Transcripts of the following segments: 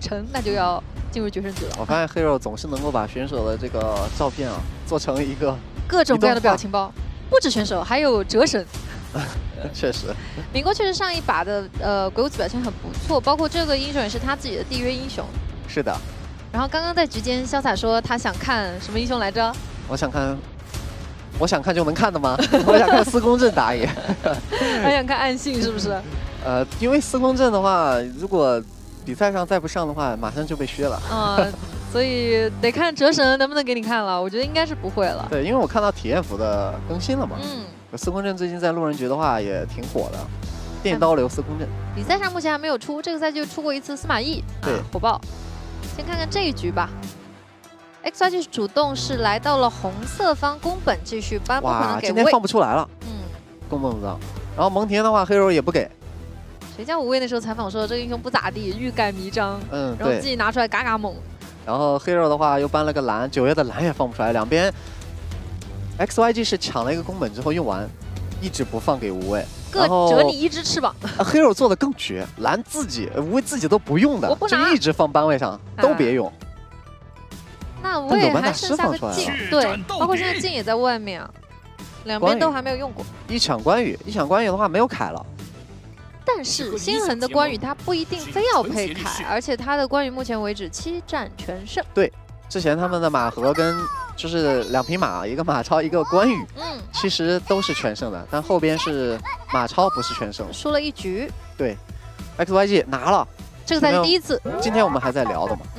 成，那就要进入决胜局了。 我发现 Hero 总是能够把选手的这个照片啊做成一个各种各样的表情包，不止选手，还有哲神。 确实， 民国确实上一把的鬼舞子表现很不错，包括这个英雄也是他自己的缔约英雄。 是的。 然后刚刚在局间，潇洒说他想看什么英雄来着？ 我想看就能看的吗？我想看司空震打野。 他想看暗信是不是？ 因为司空震的话，如果比赛上再不上的话，马上就被削了。 所以得看哲神能不能给你看了。我觉得应该是不会了。 对，因为我看到体验服的更新了嘛。司空震最近在路人局的话也挺火的，电刀流司空震。 比赛上目前还没有出，这个赛季就出过一次司马懿， 对， 火爆。先看看这一局吧。XYG 主动是来到了红色方宫本，继续搬，不可能给今天放不出来了。宫本不到。然后蒙恬的话 ，Hero 也不给。 谁叫无畏那时候采访说这个英雄不咋地，欲盖弥彰。 然后自己拿出来嘎嘎猛。 然后 Hero 的话又搬了个蓝，9月的蓝也放不出来，两边 XYG 是抢了一个宫本之后用完，一直不放给无畏， 各折你一只翅膀。 Hero 做的更绝，蓝自己无畏自己都不用的，就一直放班位上，都别用。 那无畏还剩下个镜，对，包括现在镜也在外面啊，两边都还没有用过。 一抢关羽的话没有凯了。 但是星痕的关羽他不一定非要配凯，而且他的关羽目前为止7战全胜。 对，之前他们的马和跟就是2匹马，一个马超一个关羽，其实都是全胜的，但后边是马超不是全胜， 输了1局。 对 ，XYG 拿了， 这个赛季第一次。 今天我们还在聊的嘛。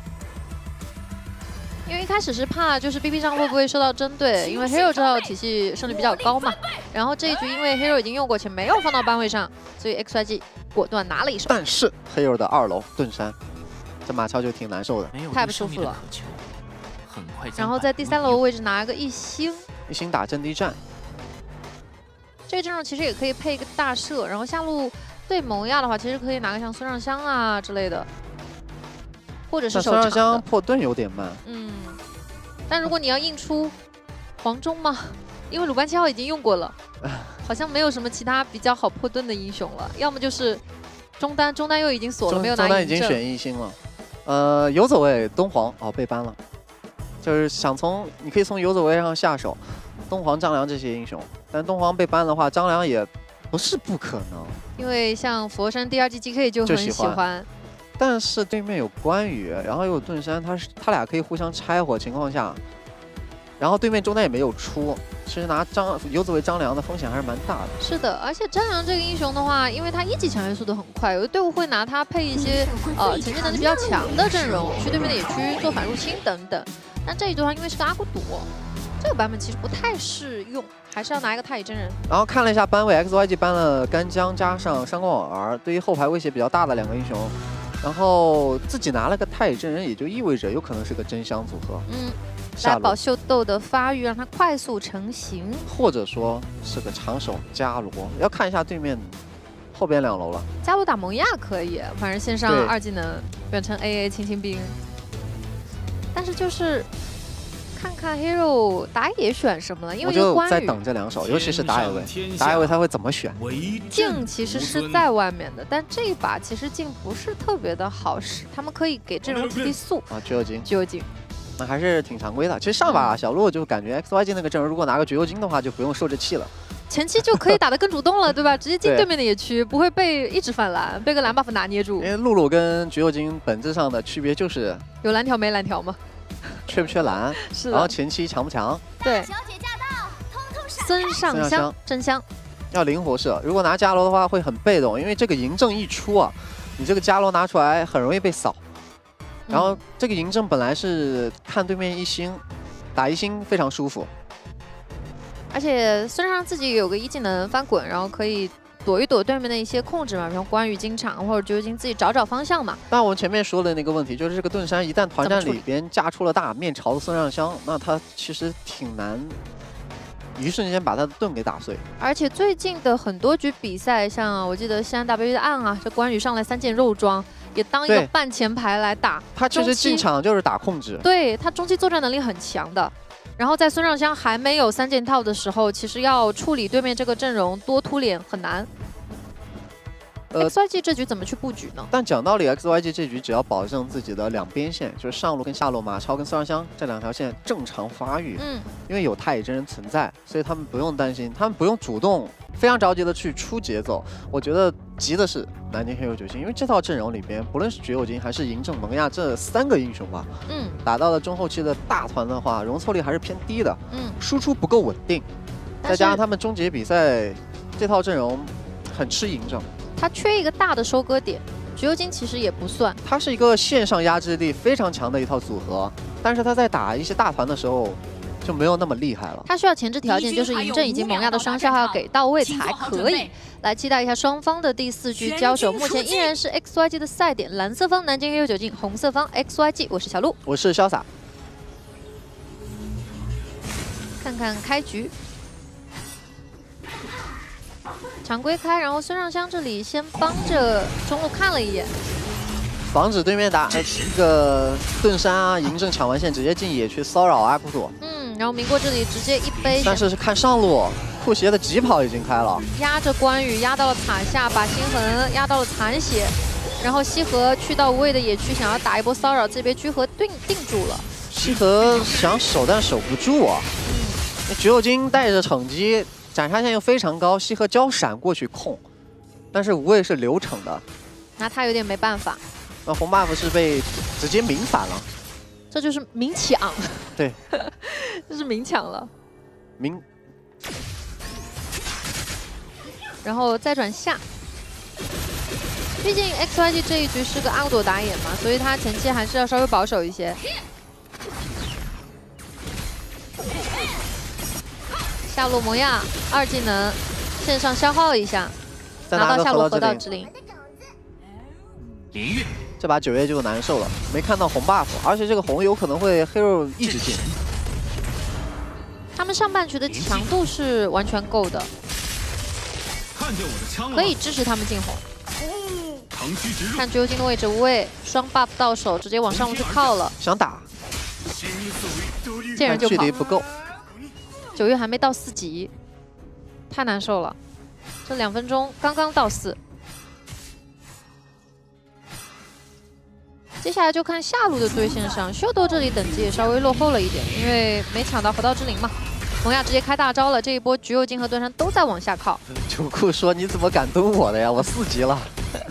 因为一开始是怕就是 BP 上会不会受到针对，因为 Hero 这套体系胜率比较高嘛。然后这一局因为 Hero 已经用过且没有放到班位上，所以 XYG 果断拿了一手。 但是 Hero 的2楼盾山，这马超就挺难受的， 太不舒服了。然后在第3楼位置拿一个1星， 打阵地战。 这个阵容其实也可以配一个大赦，然后下路对蒙亚的话，其实可以拿个像孙尚香啊之类的。或者是手长的。 孙尚香破盾有点慢。 但如果你要硬出黄忠嘛，因为鲁班7号已经用过了，好像没有什么其他比较好破盾的英雄了，要么就是中单又已经锁了，没有拿。 中单已经选1星了。游走位东皇被ban了，就是你可以从游走位上下手，东皇、张良这些英雄，但东皇被ban的话，张良也不是不可能。 因为像佛山第2季 GK 就很喜欢。 但是对面有关羽，然后又有盾山，他俩可以互相拆伙情况下，然后对面中单也没有出，其实拿游走为张良的风险还是蛮大的。 是的，而且张良这个英雄的话，因为他1级抢越速度很快，有的队伍会拿他配一些前进能力比较强的阵容，去对面的野区做反入侵等等。但这一局的话，因为是个阿古朵，这个版本其实不太适用，还是要拿一个太乙真人。 然后看了一下班位 ，XYG 搬了干将加上上官婉儿，对于后排威胁比较大的2个英雄。然后自己拿了个太乙真人，也就意味着有可能是个真香组合。 来保秀豆的发育，让它快速成型， 或者说是个长手伽罗。要看一下对面后边2楼了。 伽罗打蒙亚可以，反正线上2技能远程 AA 清兵。但是就是看看 Hero 打野选什么了，因为我就在等这2手，尤其是打野位他会怎么选？ 镜其实是在外面的，但这一把其实镜不是特别的好使，他们可以给阵容提速绝游金， 绝游金， 那还是挺常规的。其实上把小鹿就感觉 XYG 那个阵容，如果拿个绝游金的话，就不用受这气了。 前期就可以打得更主动了，对吧？直接进对面的野区，不会被一直反蓝，被个蓝 buff 拿捏住。 因为露露跟绝游金本质上的区别就是有蓝条没蓝条吗？ 缺不缺蓝？ 是。 然后前期强不强？ 对。孙尚香真香， 要灵活射。如果拿伽罗的话会很被动，因为这个嬴政一出啊，你这个伽罗拿出来很容易被扫。然后这个嬴政本来是看对面1星，打1星非常舒服。 而且孙尚自己有个1技能翻滚，然后可以躲一躲对面的一些控制嘛，比如关羽进场或者绝游金自己找方向嘛。 但我们前面说的那个问题，就是这个盾山一旦团战里边架出了大面朝的孙尚香，那他其实挺难一瞬间把他的盾给打碎。 而且最近的很多局比赛，像我记得西安 W 的暗啊，这关羽上来3件肉装，也当一个半前排来打。 他其实进场就是打控制， 对他中期作战能力很强的。然后在孙尚香还没有3件套的时候，其实要处理对面这个阵容多突脸很难。 XYG 这局怎么去布局呢？ 但讲道理 ，XYG 这局只要保证自己的两边线，就是上路跟下路，马超跟孙尚香这两条线正常发育，因为有太乙真人存在，所以他们不用担心，他们不用主动非常着急的去出节奏。我觉得急的是南京黑手9星，因为这套阵容里边，不论是绝有金还是嬴政、蒙亚这3个英雄吧，打到了中后期的大团的话，容错率还是偏低的，输出不够稳定，再加上他们终结比赛这套阵容很吃嬴政。 它缺一个大的收割点，绝有金其实也不算， 它是一个线上压制力非常强的一套组合，但是它在打一些大团的时候就没有那么厉害了。 它需要前置条件，就是嬴政以及蒙亚的双消耗要给到位才可以。来期待一下双方的第4局交手，目前依然是 XYG 的赛点，蓝色方南京黑手9星，红色方 XYG， 我是小鹿， 我是潇洒。 看看开局。 常规开，然后孙尚香这里先帮着中路看了一眼， 防止对面打一个盾山啊，嬴政抢完线直接进野区骚扰阿古朵。 然后明过这里直接一杯， 但是看上路，酷鞋的疾跑已经开了， 压着关羽压到了塔下，把星痕压到了残血，然后西河去到无畏的野区想要打一波骚扰，这边居合定住了。 西河想守但守不住啊，绝有金带着惩击。 斩杀线又非常高，西河交闪过去控，但是无畏是流程的， 那他有点没办法。 那红 buff 是被直接明反了， 这就是明抢。 对， 这是明抢了。 明， 然后再转下。毕竟 XYG 这一局是个阿古朵打野嘛，所以他前期还是要稍微保守一些。 下路蒙亚2技能线上消耗一下，拿到下路河道之灵。 这把9月就难受了，没看到红 buff， 而且这个红有可能会黑肉一直进。 他们上半局的强度是完全够的，可以支持他们进红。看绝有金的位置，无畏双 buff 到手，直接往上路去靠了， 想打， 见人就跑， 距离不够。 9月还没到4级，太难受了。这2分钟刚刚到4，接下来就看下路的对线上，秀逗这里等级也稍微落后了一点，因为没抢到河道之灵嘛。蒙亚直接开大招了，这一波绝有金和盾山都在往下靠。 九库说：“你怎么敢蹲我的呀？我4级了。”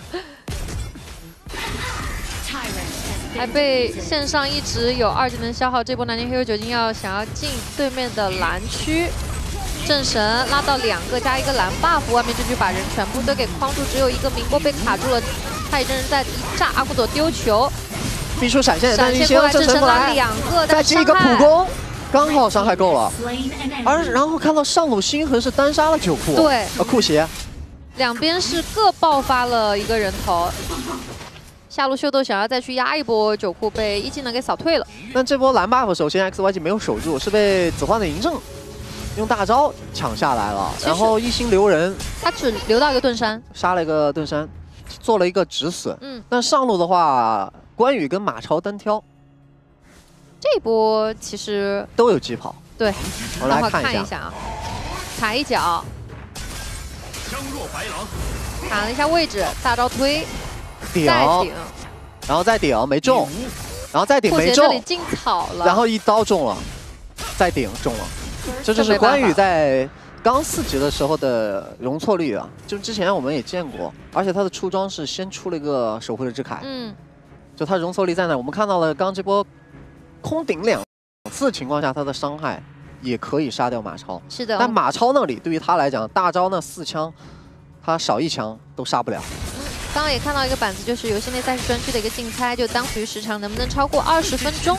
还被线上一直有2技能消耗，这波南京黑手9星想要进对面的蓝区，正神拉到2个加1个蓝 buff， 外面这局把人全部都给框住，只有一个明波被卡住了，太乙真人在一炸，阿古朵丢球， 必出闪现， 闪现过来，正神拉2个， 再进一个普攻，刚好伤害够了。然后看到上路星痕是单杀了9库， 对， 酷鞋， 两边是各爆发了一个人头。 下路秀逗想要再去压一波9库，被1技能给扫退了。 但这波蓝 buff 首先 XYG 没有守住，是被紫幻的嬴政用大招抢下来了，然后一心留人， 他只留到一个盾山， 杀了一个盾山，做了一个止损。但上路的话，关羽跟马超单挑， 这一波其实都有疾跑。 对， 我们来看一下啊，踩一脚， 枪若白狼， 砍了一下位置，大招推。 顶，然后再顶没中，然后再顶没中， 这里进草了， 然后一刀中了，再顶中了，这就是关羽在刚4级的时候的容错率啊！就之前我们也见过，而且他的出装是先出了一个守护的之铠，就他容错率在哪？我们看到了刚这波空顶2次情况下，他的伤害也可以杀掉马超， 是的， 但马超那里对于他来讲，大招那4枪，他少1枪都杀不了。 刚刚也看到一个板子，就是游戏内赛事专区的一个竞猜，就当局时长能不能超过20分钟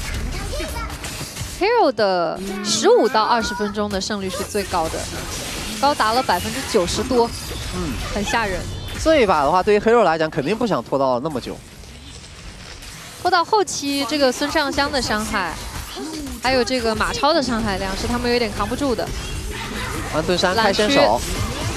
？Hero 的15到20分钟的胜率是最高的，高达了90%多，很吓人。 这一把的话，对于 Hero 来讲，肯定不想拖到那么久。 拖到后期，这个孙尚香的伤害，还有这个马超的伤害量，是他们有点扛不住的。 完盾山开先手，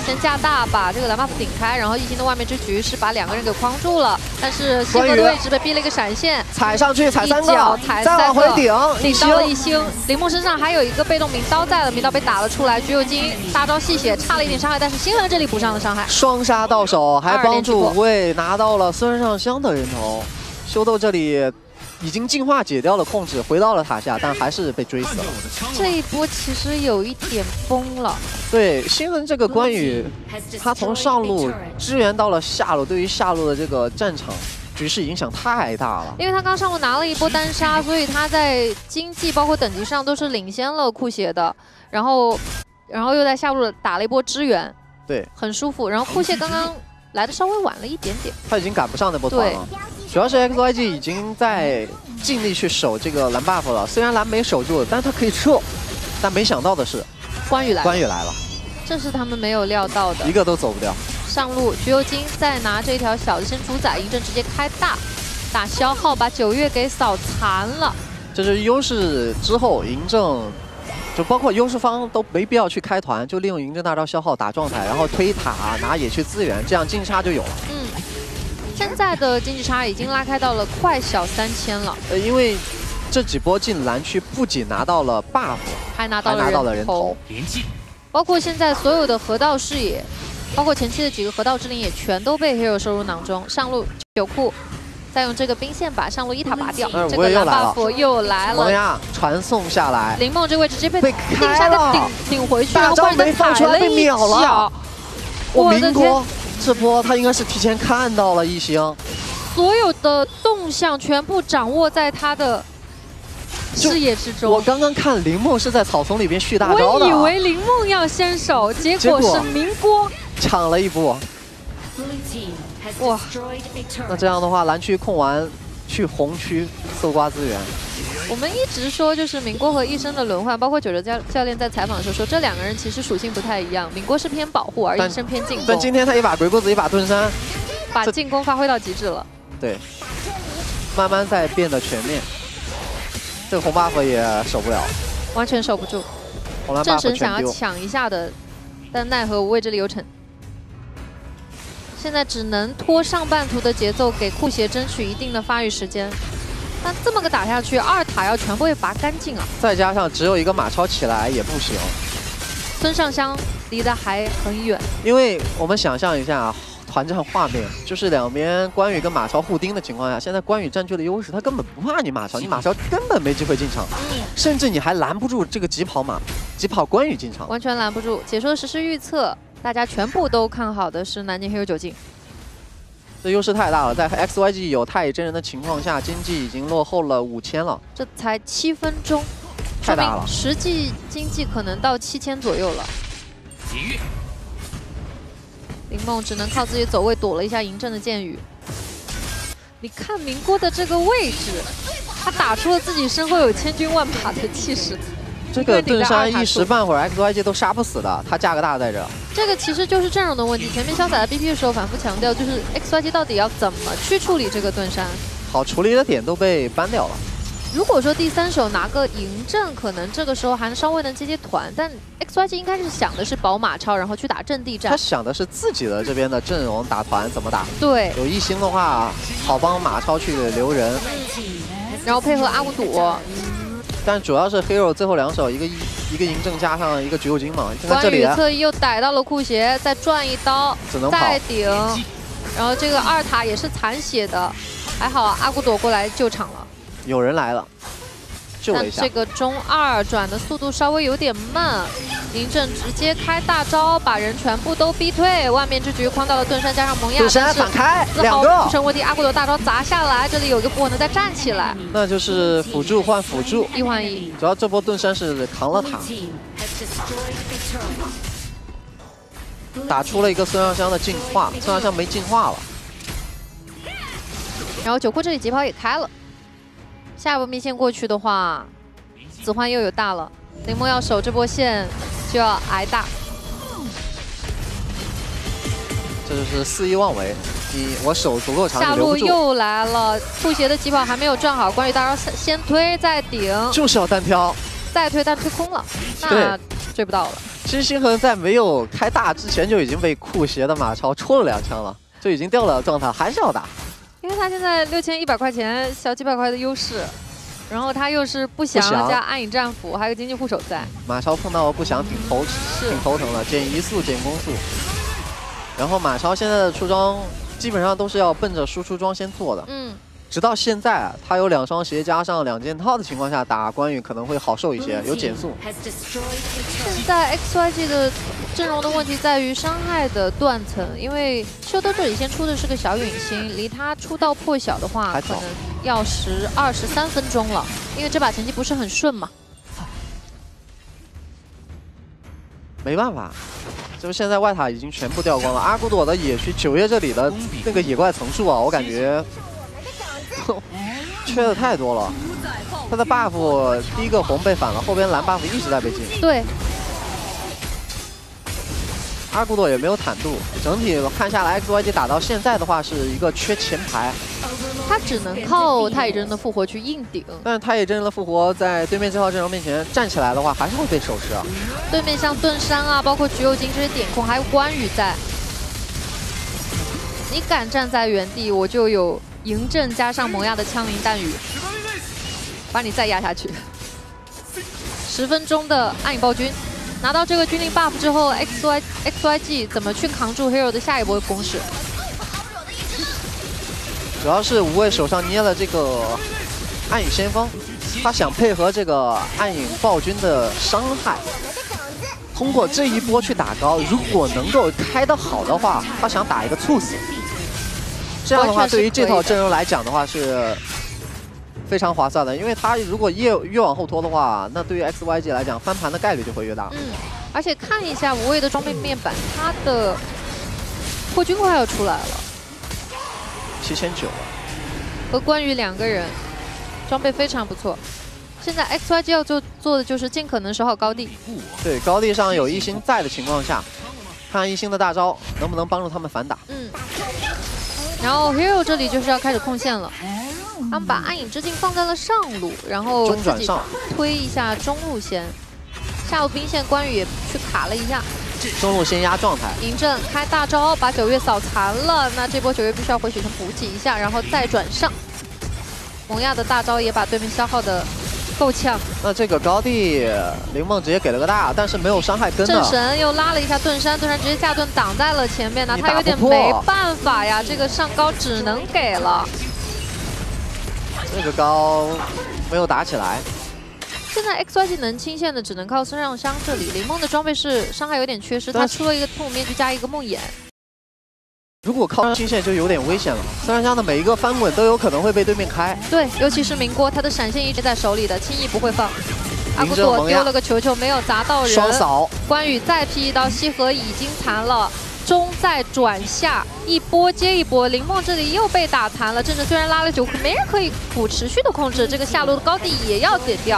先架大把这个蓝 buff 顶开，然后异星的外面之局是把2个人给框住了，但是西河的位置被逼了一个闪现， 踩上去踩3 一脚个， 踩再往回顶， 顶到了异星。林梦身上还有一个被动明刀在了，明刀被打了出来，橘右京大招吸血，差了一点伤害，但是星河这里补上了伤害， 双杀到手，还帮助五位拿到了孙尚香的人头。修斗这里已经进化解掉了控制，回到了塔下，但还是被追死了。 这一波其实有一点崩了。 对，星河这个关羽，他从上路支援到了下路，对于下路的这个战场局势影响太大了。 因为他刚上路拿了一波单杀，所以他在经济包括等级上都是领先了酷协的。然后又在下路打了一波支援， 对， 很舒服。然后酷协刚刚来的稍微晚了一点点， 他已经赶不上那波团了。主要是 XYG 已经在尽力去守这个蓝 buff 了，虽然蓝没守住，但是他可以撤。但没想到的是， 关羽来了，这是他们没有料到的， 一个都走不掉。 上路橘右京再拿这条小的先主宰，嬴政直接开大，打消耗把9月给扫残了。 这是优势之后，嬴政就包括优势方都没必要去开团，就利用嬴政大招消耗打状态，然后推塔拿野区资源，这样经济差就有了。 现在的经济差已经拉开到了快小3000了。 因为这几波进蓝区不仅拿到了 buff， 还拿到了人头，包括现在所有的河道视野，包括前期的几个河道之灵也全都被 Hero 收入囊中。上路9库再用这个兵线把上路1塔拔掉，这个蓝 buff 又来了。 蒙亚传送下来， 林梦这位置直接被定下的顶回去，然后没放出来被秒了。 我的天！ 这波他应该是提前看到了异星， 所有的动向全部掌握在他的视野之中。 我刚刚看林梦是在草丛里边续大招的， 我以为林梦要先手，结果是明锅抢了一波。 哇！ 那这样的话，蓝区控完去红区搜刮资源。 我们一直说就是明锅和医生的轮换，包括九哲教练在采访的时候说，这2个人其实属性不太一样，明锅是偏保护，而医生偏进攻。 但今天他一把鬼谷子，一把盾山， 把进攻发挥到极致了。 对，慢慢在变得全面。这个红 buff 也守不了， 完全守不住。正神想要抢一下的，但奈何无畏这里有惩。现在只能拖上半图的节奏，给酷协争取一定的发育时间。那这么个打下去，2塔要全部被拔干净啊！ 再加上只有一个马超起来也不行。 孙尚香离得还很远， 因为我们想象一下团战画面，就是两边关羽跟马超互盯的情况下，现在关羽占据了优势，他根本不怕你马超，你马超根本没机会进场，甚至你还拦不住这个疾跑关羽进场， 完全拦不住。解说实时预测，大家全部都看好的是南京 Hero 9进。 这优势太大了，在 XYG 有太乙真人的情况下，经济已经落后了5000了。 这才7分钟， 太大了， 实际经济可能到7000左右了。林梦只能靠自己走位躲了一下嬴政的剑雨。你看明锅的这个位置，他打出了自己身后有千军万马的气势。 这个盾山一时半会儿 XYG 都杀不死的，他架个大在这。这个其实就是阵容的问题。前面潇洒在 BP 的时候反复强调，就是 XYG 到底要怎么去处理这个盾山。 好处理的点都被搬掉了。 如果说第3手拿个嬴政，可能这个时候还稍微能接团，但 XYG 应该是想的是保马超，然后去打阵地战。 他想的是自己的这边的阵容打团怎么打。 对， 有异星的话，好帮马超去留人， 然后配合阿武朵。 但主要是 Hero 最后2手，一个嬴政加上一个橘右京嘛。你看这里， 关羽侧翼又逮到了酷协，再转一刀， 只能跑再顶，然后这个2塔也是残血的，还好阿古朵过来救场了。 有人来了，救了一下。 但这个中2转的速度稍微有点慢，嬴政直接开大招，把人全部都逼退。外面之局框到了盾山加上蒙亚， 盾山反开2个， 不成问题。阿古朵大招砸下来，这里有一个不可能再站起来， 那就是辅助换辅助 ，1换1。 主要这波盾山是扛了塔，打出了一个孙尚香的进化，孙尚香没进化了。 然后9库这里疾跑也开了。下一波密线过去的话，子焕又有大了。林梦要守这波线，就要挨大。 这就是肆意妄为，我手足够长， 下路又来了，酷协的疾跑还没有转好，关羽大招先推再顶， 就是要单挑， 再推但推空了，那追不到了。 其实星河在没有开大之前就已经被酷斜的马超戳了2枪了，就已经掉了状态，还是要打。 因为他现在6100块钱小几百块的优势，然后他又是不祥加暗影战斧，还有经济护手在。 马超碰到不祥挺头疼了，减移速减攻速。然后马超现在的出装基本上都是要奔着输出装先做的。直到现在啊，他有2双鞋加上2件套的情况下，打关羽可能会好受一些，有减速。 现在 XYG 的阵容的问题在于伤害的断层，因为秀逗这里先出的是个小陨星，离他出到破晓的话，可能要13分钟了，因为这把前期不是很顺嘛。 没办法，就是现在外塔已经全部掉光了。阿古朵的野区9月这里的那个野怪层数啊，我感觉缺的太多了。他的 buff 第一个红被反了，后边蓝 buff 一直在被禁。 对。 阿古朵也没有坦度，整体看下来 ，XYG 打到现在的话是一个缺前排， 他只能靠太乙真人的复活去硬顶。 但是太乙真人的复活在对面这套阵容面前站起来的话，还是会被手持啊。 对面像盾山啊，包括橘右京这些点控，还有关羽在，你敢站在原地，我就有嬴政加上萌芽的枪林弹雨，把你再压下去。10分钟的暗影暴君。拿到这个军令 buff 之后 ，XYG 怎么去扛住 Hero 的下一波攻势？ 主要是无畏手上捏了这个暗影先锋，他想配合这个暗影暴君的伤害，通过这一波去打高。如果能够开得好的话，他想打一个猝死。这样的话，对于这套阵容来讲的话是非常划算的，因为他如果越往后拖的话，那对于 XYG 来讲翻盘的概率就会越大。 而且看一下无畏的装备面板，他的破军快要出来了 ，7900了， 和关羽2个人，装备非常不错。现在 XYG 要做的就是尽可能守好高地。 对，高地上有一星在的情况下，看一星的大招能不能帮助他们反打。 然后 Hero 这里就是要开始控线了。他们把暗影之镜放在了上路，然后自己推一下中路先。下路兵线关羽也去卡了一下， 中路先压状态。 嬴政开大招把9月扫残了，那这波9月必须要回血城补给一下，然后再转上。萌芽的大招也把对面消耗的够呛。 那这个高地林梦直接给了个大，但是没有伤害根的。 正神又拉了一下盾山，盾山直接下盾挡在了前面呢，他有点没办法呀，这个上高只能给了。 这个高没有打起来。 现在 XYG 能清线的只能靠孙尚香这里，林梦的装备是伤害有点缺失，他出了一个痛面具加一个梦魇。 如果靠清线就有点危险了，孙尚香的每一个翻滚都有可能会被对面开。 对，尤其是明锅，他的闪现一直在手里的，轻易不会放。阿古朵丢了个球球没有砸到人， 双扫。关羽再劈一刀，西河已经残了。中再转下，一波接一波，林梦这里又被打残了。正正虽然拉了9，可没人可以持续的控制，这个下路的高地也要点掉。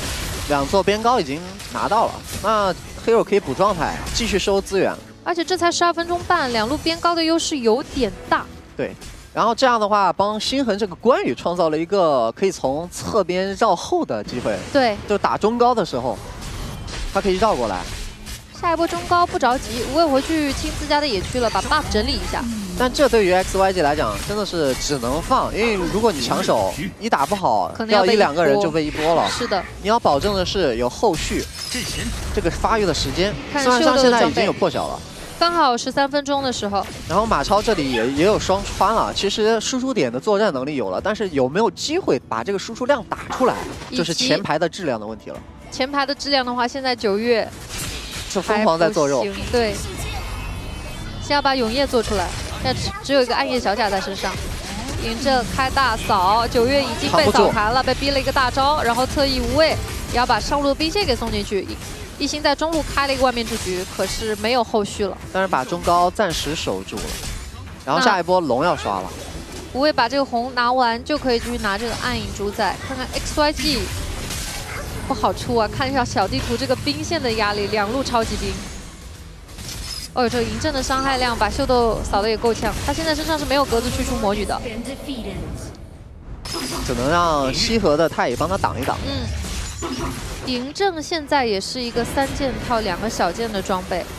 2座边高已经拿到了，那 Hero 可以补状态，继续收资源。 而且这才12分钟半，2路边高的优势有点大。 对，然后这样的话，帮心痕这个关羽创造了一个可以从侧边绕后的机会。 对， 就打中高的时候，他可以绕过来。 下一波中高不着急，无畏回去清自家的野区了，把 buff 整理一下。 但这对于 XYG 来讲真的是只能放，因为如果你抢手，你打不好，掉1、2个人就被一波了。 是的， 你要保证的是有后续这个发育的时间。孙尚香现在已经有破晓了， 刚好13分钟的时候。 然后马超这里也有双穿了，其实输出点的作战能力有了，但是有没有机会把这个输出量打出来，就是前排的质量的问题了。 前排的质量的话，现在9月。 是疯狂在做肉， 对，先要把永夜做出来，现在只有一个暗夜小甲在身上。嬴政开大扫，9月已经被扫残了，被逼了一个大招，然后侧翼无畏，也要把上路的兵线给送进去。一星在中路开了一个万面之局，可是没有后续了。 但是把中高暂时守住了，然后下一波龙要刷了。 无畏把这个红拿完，就可以去拿这个暗影主宰，看看 XYG。不好出啊！看一下小地图这个兵线的压力，2路超级兵。哦，这个嬴政的伤害量把秀逗扫的也够呛，他现在身上是没有格子去除魔女的， 只能让西河的太乙帮他挡一挡。 嬴政现在也是一个3件套2个小件的装备。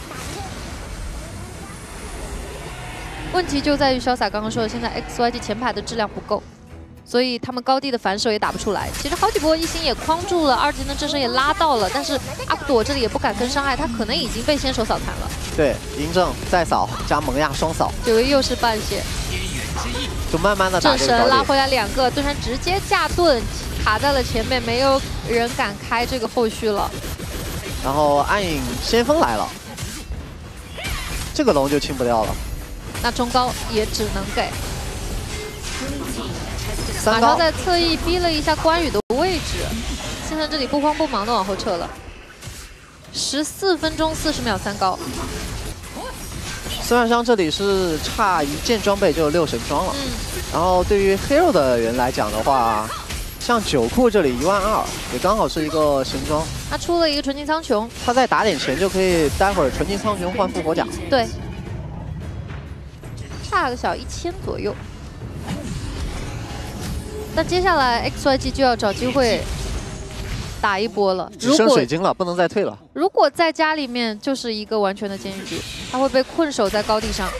问题就在于潇洒刚刚说的，现在 XYG 前排的质量不够，所以他们高地的反手也打不出来。其实好几波一星也框住了，2技能正身也拉到了，但是阿古朵这里也不敢跟伤害，他可能已经被先手扫残了。 对，嬴政再扫加蒙亚双扫， 这位又是半血， 就慢慢的打正神这个高地。 拉回来2个，盾山直接架盾卡在了前面，没有人敢开这个后续了。 然后暗影先锋来了，这个龙就清不掉了。 那中高也只能给。 3 马超高在侧翼逼了一下关羽的位置，星辰这里不慌不忙的往后撤了。14分钟40秒3高。 孙尚香这里是差1件装备就6神装了。然后对于 Hero 的人来讲的话，像九库这里12000也刚好是一个神装。 他出了一个纯金苍穹， 他在打点前就可以待会儿纯金苍穹换复活甲。 对。 差个小1000左右，那接下来 XYG 就要找机会打一波了。 只剩水晶了，不能再退了。 如果在家里面就是一个完全的监狱局，他会被困守在高地上。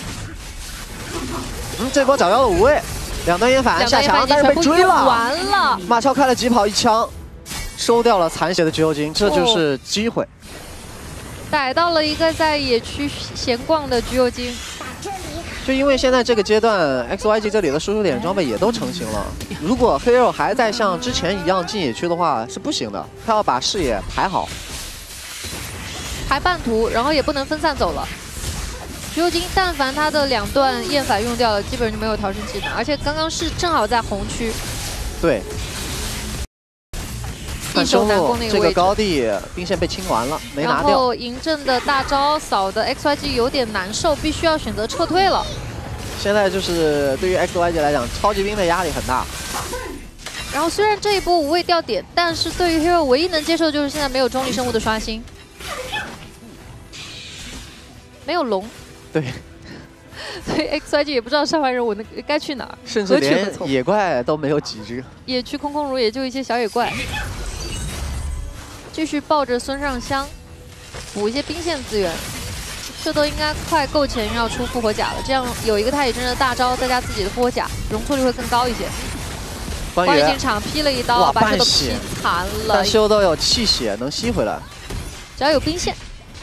这波找到了无畏，2段烟反下墙，但是被追了。 完了， 马超开了疾跑，1枪收掉了残血的橘右京，这就是机会。 逮到了一个在野区闲逛的橘右京。 就因为现在这个阶段 ，XYG 这里的输出点装备也都成型了。如果 Hero 还在像之前一样进野区的话，是不行的。他要把视野排好， 排半图，然后也不能分散走了。橘右京但凡他的2段厌反用掉了，基本上就没有逃生技能，而且刚刚是正好在红区。 对。 易守难攻那个位置。 这个高地兵线被清完了，没拿掉。 然后嬴政的大招扫的 XYG 有点难受，必须要选择撤退了。 现在就是对于 XYG 来讲，超级兵的压力很大。 然后虽然这一波无畏掉点，但是对于 Hero 唯一能接受的就是现在没有中立生物的刷新，没有龙。 对。 所以 XYG 也不知道上半人我该去哪儿， 甚至连野怪都没有几只。 野区空空如也就一些小野怪。 继续抱着孙尚香，补一些兵线资源，这都应该快够前要出复活甲了。这样有一个太乙真人的大招，再加自己的复活甲，容错率会更高一些。关羽进场劈了一刀，把这个劈残了。 但修都有气血能吸回来， 只要有兵线。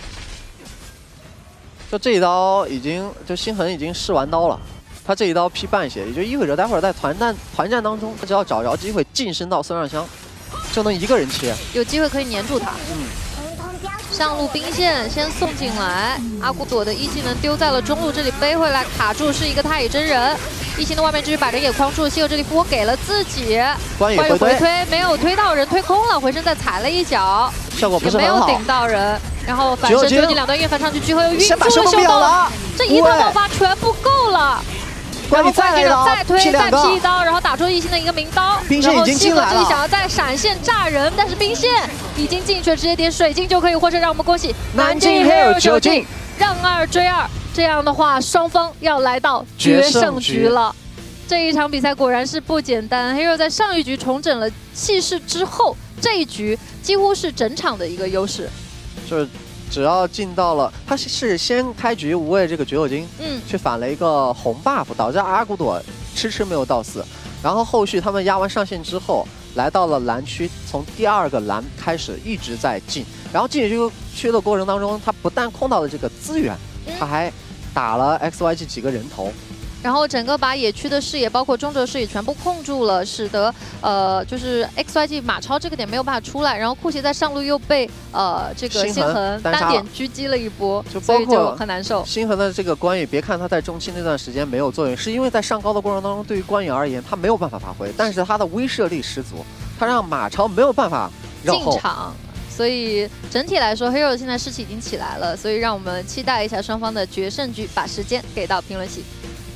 就这一刀已经，就星痕已经试完刀了。他这一刀劈半血，也就意味着待会儿在团战当中，他只要找着机会近身到孙尚香。 就能一个人切， 有机会可以黏住他。上路兵线先送进来，阿古朵的1技能丢在了中路，这里背回来卡住是一个太乙真人，1星的外面继续把人给框住，西游这里复活给了自己， 关羽回推没有推到人，推空了，回身再踩了一脚， 效果不是很好， 没有顶到人，然后反身丢进2段越反上去，聚合又晕出了秀动了， 这一段爆发全部够了。 然后关羽再推再劈一刀，然后打出1星的一个明刀， 兵线已经进来了。 这里想要再闪现炸人，但是兵线已经进去了，直接点水晶就可以获胜。让我们恭喜南京 Hero 9进，让2追2。这样的话，双方要来到决胜局了。这一场比赛果然是不简单 ，Hero 在上一局重整了气势之后，这一局几乎是整场的一个优势。 就是。 只要进到了，他是先开局无畏这个橘右京，去反了一个红 buff， 导致阿古朵迟没有到4，然后后续他们压完上线之后，来到了蓝区，从第2个蓝开始一直在进，然后进野区的过程当中，他不但控到了这个资源，他还打了 XYG 几个人头。 然后整个把野区的视野，包括中轴视野全部控住了，使得就是 XYG 马超这个点没有办法出来，然后酷邪在上路又被这个星痕单点狙击了一波，所以就很难受。 星痕的这个关羽，别看他在中期那段时间没有作用，是因为在上高的过程当中，对于关羽而言他没有办法发挥，但是他的威慑力十足，他让马超没有办法绕后进场。 所以整体来说 ，Hero 现在士气已经起来了，所以让我们期待一下双方的决胜局。把时间给到评论席。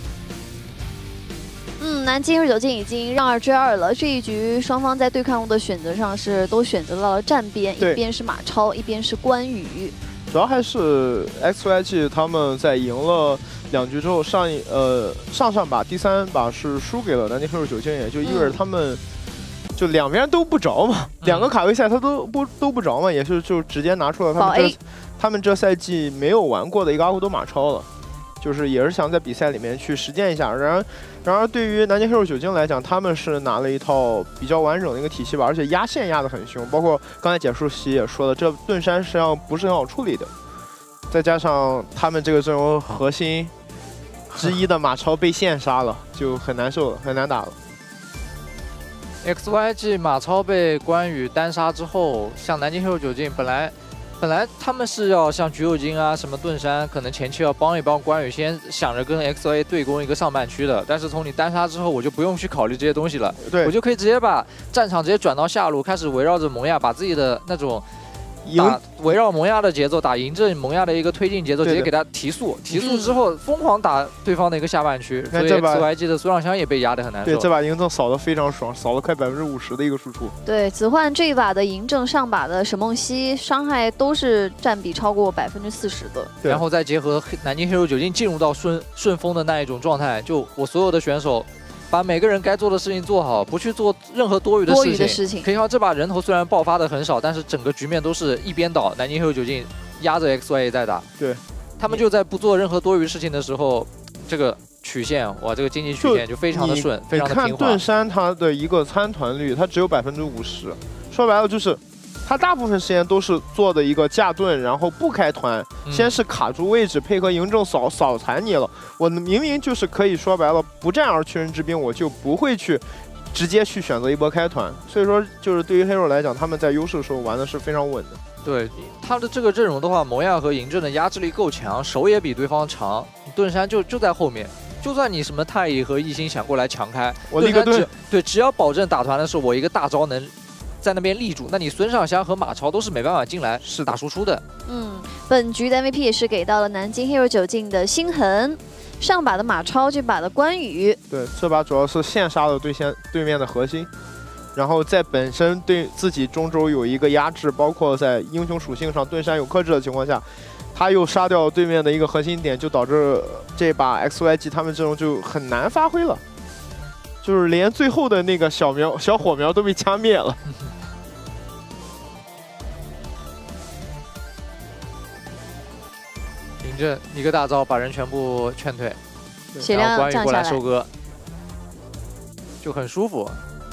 南京Hero 9进已经让2追2了。这一局双方在对抗路的选择上是都选择到了站边，一边是马超，一边是关羽。 主要还是 XYG 他们在赢了2局之后，上把第3把是输给了南京Hero 9进，也就意味着他们就两边都不着嘛，两个卡位赛他都不着嘛，也是就直接拿出了他们这赛季没有玩过的一个阿古多马超了，就是也是想在比赛里面去实践一下。然而对于南京黑肉酒精来讲，他们是拿了一套比较完整的一个体系吧，而且压线压得很凶，包括刚才解说席也说了，这盾山实际上不是很好处理的，再加上他们这个阵容核心之一的马超被线杀了，就很难受了，很难打了。 XYG 马超被关羽单杀之后，像南京黑肉酒精本来他们是要像橘右京啊什么盾山，可能前期要帮一帮关羽，先想着跟 XA 对攻一个上半区的。但是从你单杀之后，我就不用去考虑这些东西了，我就可以直接把战场直接转到下路，开始围绕着蒙亚把自己的那种围绕蒙亚的节奏打嬴政蒙亚的一个推进节奏，直接给他提速之后疯狂打对方的一个下半区，所以 XYG 的苏让香也被压得很难受。 对，这把嬴政扫得非常爽，扫了快50%的一个输出。对， 子焕这一把的嬴政，上把的沈梦溪伤害都是占比超过40%的。 然后再结合南京黑肉酒精进入到顺风的那一种状态，就我所有的选手。把每个人该做的事情做好，不去做任何多余的事情。可以看这把人头虽然爆发的很少，但是整个局面都是一边倒，南京黑肉酒精压着 XYA 在打。 对， 他们就在不做任何多余事情的时候，这个曲线哇，这个经济曲线就非常的顺，非常的平滑。 你看盾山它的一个参团率，它只有50%，说白了就是。他大部分时间都是做的一个架盾，然后不开团，先是卡住位置，配合嬴政扫残你了。我明明就是可以说白了，不战而屈人之兵，我就不会去直接去选择一波开团。所以说，就是对于黑肉来讲，他们在优势的时候玩的是非常稳的。 对他的这个阵容的话，蒙亚和嬴政的压制力够强，手也比对方长，盾山就在后面。就算你什么太乙和一心想过来强开， 我立个盾， 对，只要保证打团的时候我一个大招能在那边立住，那你孙尚香和马超都是没办法进来打输出的。 本局的 MVP 也是给到了南京黑肉酒精的星痕，上把的马超，这把的关羽。 对，这把主要是线杀了对面的核心，然后在本身对自己中轴有一个压制，包括在英雄属性上盾山有克制的情况下，他又杀掉对面的一个核心点，就导致这把 XYG 他们阵容就很难发挥了，就是连最后的那个小火苗都被掐灭了。 嬴政一个大招把人全部劝退， 血量关羽过来收割，就很舒服。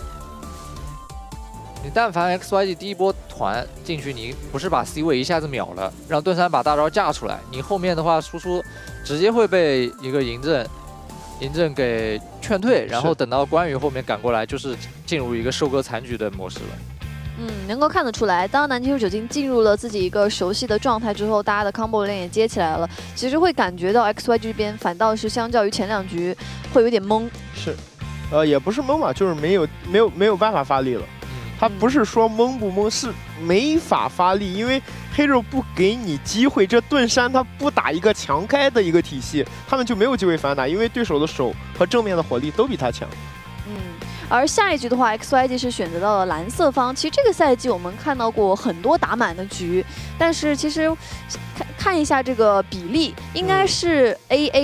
你但凡 XYG 第一波团进去，你不是把 C 位一下子秒了，让盾山把大招架出来，你后面的话输出直接会被一个嬴政给劝退，然后等到关羽后面赶过来，就是进入一个收割残局的模式了。 能够看得出来，当南京黑肉酒精进入了自己一个熟悉的状态之后，大家的 combo 链也接起来了。其实会感觉到 XYG 这边反倒是相较于前2局会有点懵。 是，也不是懵吧，就是没有办法发力了。他不是说懵不懵，是没法发力，因为黑肉不给你机会。这盾山他不打一个强开的一个体系，他们就没有机会反打，因为对手的手和正面的火力都比他强。 而下一局的话 ，XYG 是选择到了蓝色方。其实这个赛季我们看到过很多打满的局，但是其实看一下这个比例，应该是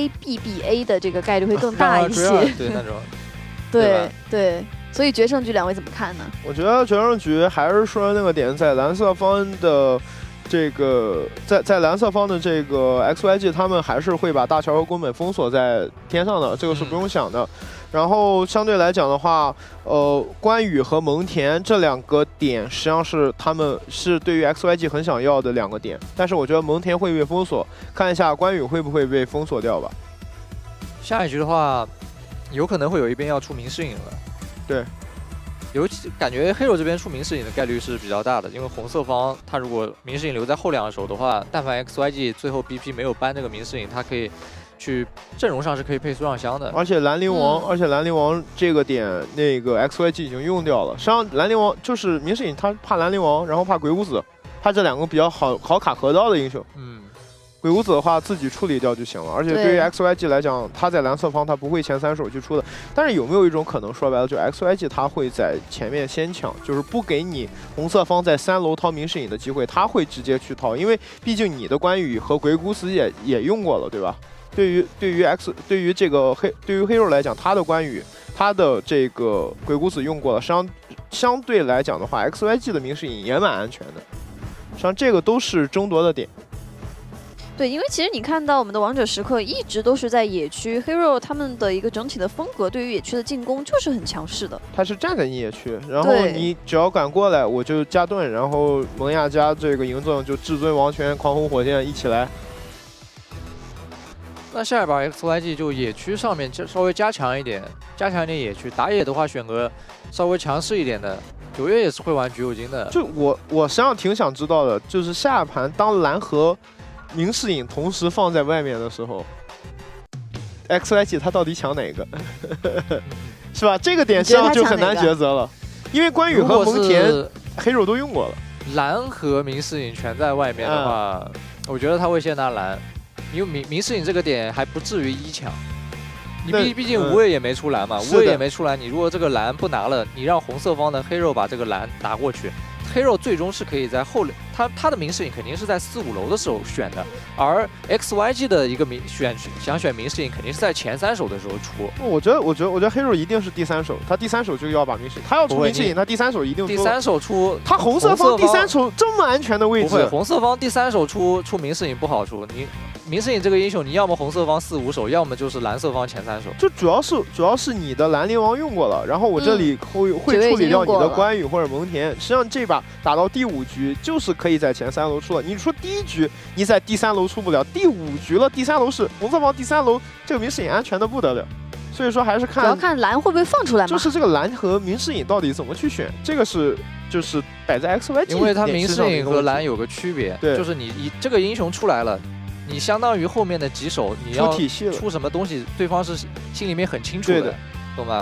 AA、BBA 的这个概率会更大一些。 对那种。 对。所以决胜局2位怎么看呢？ 我觉得决胜局还是说那个点在蓝色方的这个在蓝色方的这个 XYG， 他们还是会把大乔和宫本封锁在天上的，这个是不用想的。然后相对来讲的话，关羽和蒙恬这2个点实际上是他们是对于 XYG 很想要的2个点，但是我觉得蒙恬会被封锁，看一下关羽会不会被封锁掉吧。 下一局的话，有可能会有一边要出明世隐了。 对， 尤其感觉黑肉这边出明世隐的概率是比较大的，因为红色方他如果明世隐留在后2手的话，但凡 XYG 最后 BP 没有搬这个明世隐，他可以去阵容上是可以配苏尚香的。 而且兰陵王这个点那个 XYG 已经用掉了。实际上兰陵王就是明世隐，他怕兰陵王，然后怕鬼谷子，他这2个比较好卡河道的英雄。鬼谷子的话自己处理掉就行了，而且对于 XYG 来讲，他在蓝色方他不会前3手去出的。但是有没有一种可能，说白了，就 XYG 他会在前面先抢，就是不给你红色方在3楼掏明世隐的机会，他会直接去掏，因为毕竟你的关羽和鬼谷子也用过了，对吧？对于黑肉来讲，他的关羽他的这个鬼谷子用过了，相对来讲的话 ，XYG 的明世隐也蛮安全的，实际上这个都是争夺的点。 对，因为其实你看到我们的王者时刻一直都是在野区 ，Hero 他们的一个整体的风格对于野区的进攻就是很强势的。 他是站在你野区，然后你只要敢过来，我就加盾，然后蒙亚加这个嬴政就至尊王权、狂轰火箭一起来。 那下一把 XYG 就野区上面就稍微加强一点野区。打野的话选个稍微强势一点的，9月也是会玩橘右京的。 就我实际上挺想知道的，就是下一盘当蓝和明世隐同时放在外面的时候 ，XYG 他到底抢哪个？是吧？这个点实际上就很难抉择了，因为关羽和蒙恬黑肉都用过了。 蓝和明世隐全在外面的话，我觉得他会先拿蓝，因为明世隐这个点还不至于1抢。你毕竟无畏也没出蓝嘛，无畏也没出蓝，你如果这个蓝不拿了，你让红色方的黑肉把这个蓝拿过去。黑肉最终是可以在他的明世隐肯定是在4、5楼的时候选的，而 XYG 的一个想选明世隐肯定是在前3手的时候出。 我觉得黑肉一定是第3手，他第3手就要把明世隐，他要出明世隐，他第3手一定出。 第3手出， 他红色方第3手这么安全的位置， 不会，红色方第3手出明世隐不好出。你明世隐这个英雄，你要么红色方4、5手，要么就是蓝色方前3手。 就主要是你的兰陵王用过了，然后我这里会处理掉你的关羽或者蒙恬。实际上这把打到第5局就是可以在前3楼出了。你说第1局你在第3楼出不了，第5局了，第3楼是红色方第3楼，这个明世隐安全的不得了。所以说还是看， 主要看蓝会不会放出来嘛。 就是这个蓝和明世隐到底怎么去选，这个是就是摆在 XYG。 因为他明世隐和蓝有个区别， 对， 就是你这个英雄出来了。你相当于后面的几手你要出什么东西，对方是心里面很清楚的，懂吗？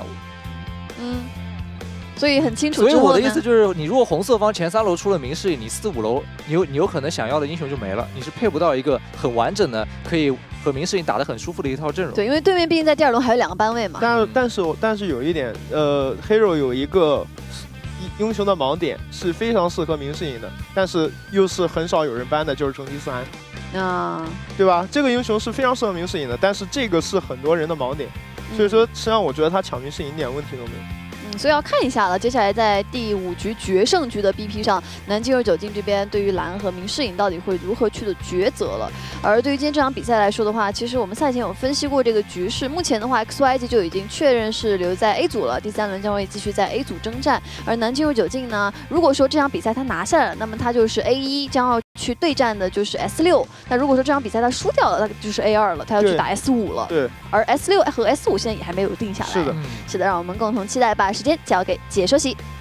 所以很清楚。 所以我的意思就是，你如果红色方前3楼出了明世隐，你4、5楼你有可能想要的英雄就没了，你是配不到一个很完整的可以和明世隐打得很舒服的一套阵容。 对，因为对面毕竟在第2轮还有2个班位嘛。 但是有一点，黑肉有一个英雄的盲点是非常适合明世隐的，但是又是很少有人搬的，就是成吉思汗。对吧？这个英雄是非常适合明世隐的，但是这个是很多人的盲点，所以说实际上我觉得他抢明世隐一点问题都没有。 所以要看一下了。接下来在第5局决胜局的 BP 上，南京29进这边对于蓝和明世隐到底会如何去的抉择了。而对于今天这场比赛来说的话，其实我们赛前有分析过这个局势。目前的话 ，XYG 就已经确认是留在 A 组了，第3轮将会继续在 A 组征战。而南京29进呢，如果说这场比赛他拿下了，那么他就是 A1，将要去对战的就是 S6。那如果说这场比赛他输掉了，那就是 A2了，他要去打 S5了。 对。 而 S6和 S5现在也还没有定下来。 是的， 是的，让我们共同期待。把时间交给解说席。